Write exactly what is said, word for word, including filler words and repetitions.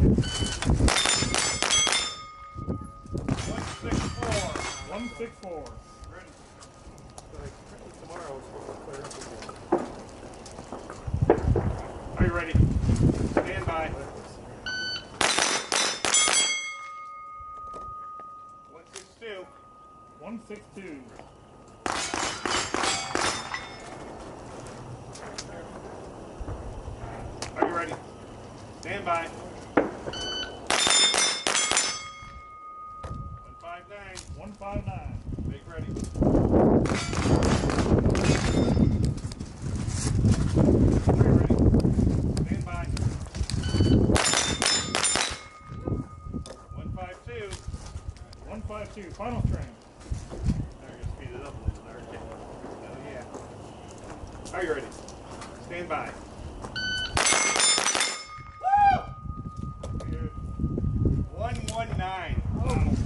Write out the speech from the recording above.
one six four. Ready. Tomorrow we're supposed to clear up again. Are you ready? Stand by. one six two. one six two. Are you ready? Stand by. one five nine. one five nine. Make ready. Are you ready? Stand by. one five two. one five two. Final string. Now you're going to speed it up a little there. Oh yeah. Are you ready? Stand by. Woo! one one nine. Oh.